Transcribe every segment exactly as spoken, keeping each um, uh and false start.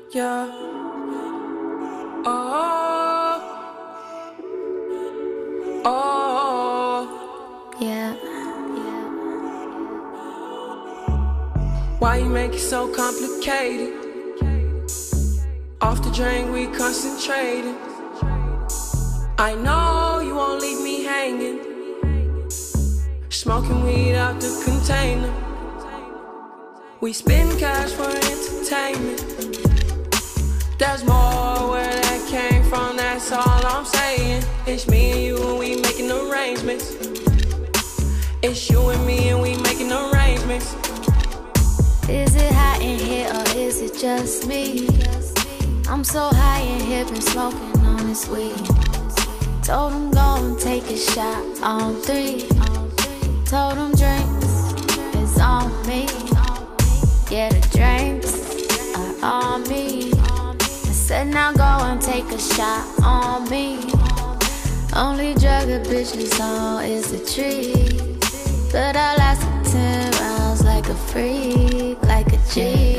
Yeah. Oh. Oh. Yeah. Why you make it so complicated? Off the drain, we concentrating. I know you won't leave me hanging. Smoking weed out the container. We spend cash for entertainment. There's more where that came from, that's all I'm saying. It's me and you and we making arrangements. It's you and me and we making arrangements. Is it hot in here or is it just me? I'm so high in here, been smoking on this weed. Told him go and take a shot on three. Told him drinks is on me. Yeah, the drinks are on me. I said now go and take a shot on me. Only drug a bitch is on is the tree. But I lasted ten rounds like a freak, like a G.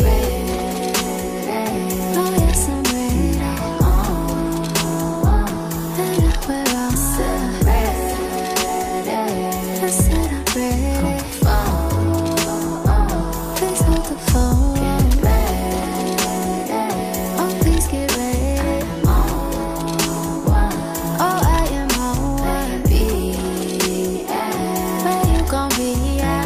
Oh yes, I'm ready. And I wear all ready. I said I'm ready. Please hold the phone. Oh, please get ready. Oh, I am on one. Where you gon' be at?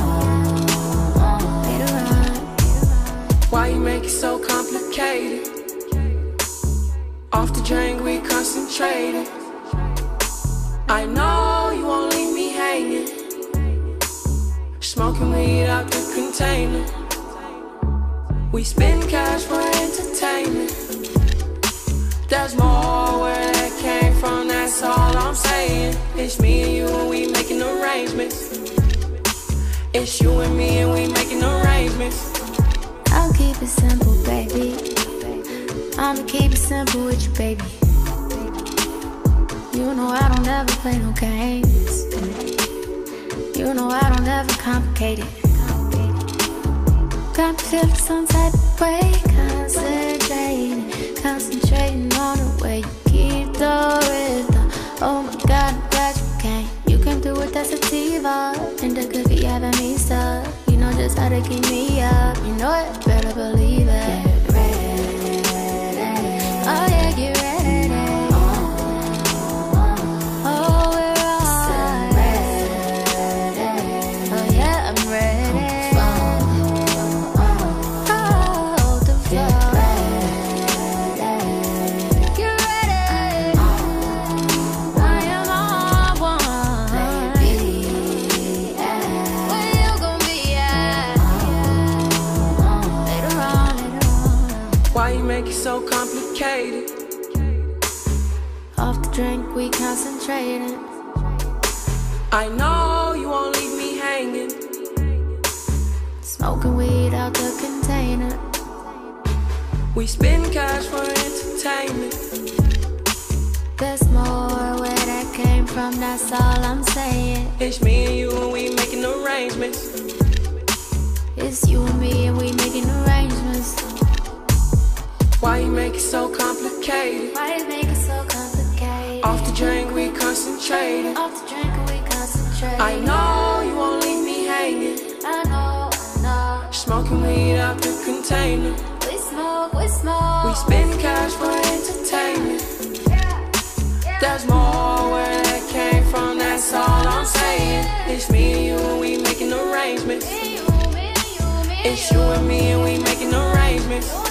Later on. Why you make it so complicated? Off the drain, we concentrating. I know you won't leave me hanging. Smoking weed out the container. We spend cash for entertainment. There's more where that came from, that's all I'm saying. It's me and you and we making arrangements. It's you and me and we making arrangements. I'll keep it simple, baby. I'ma keep it simple with you, baby. You know I don't ever play no games. You know I don't ever complicate it. Got me feeling some type of way. Concentrating, concentrating on the way you keep the rhythm. Oh my God, I'm glad you came. You came through with that sativa. And the could be having me stuck. You know just how to keep me up. You know it, better believe it. Get ready. Oh yeah, get ready. Oh, we're all ready. Oh yeah, I'm ready. Hold the phone. Get ready. I am on one. Where you gon' be at? Later on, later on. Why you make it so complicated? Off the drink, we concentrating. I know you won't leave me hanging. Smoking weed out the container. We spend cash for entertainment. There's more where that came from, that's all I'm saying. It's me and you and we making arrangements. It's you and me and we making arrangements. Why you make it so complicated? Why you make it so complicated? Off the drink, we concentrating. Off the drink and we concentrate. I know you won't leave me hanging. I know, I know. Smoking weed out the container. We smoke, we smoke. We spend cash for entertainment. There's more where that came from, that's all I'm saying. It's me and you and we making arrangements. Me, you, me, you, me, It's you and me and we making arrangements.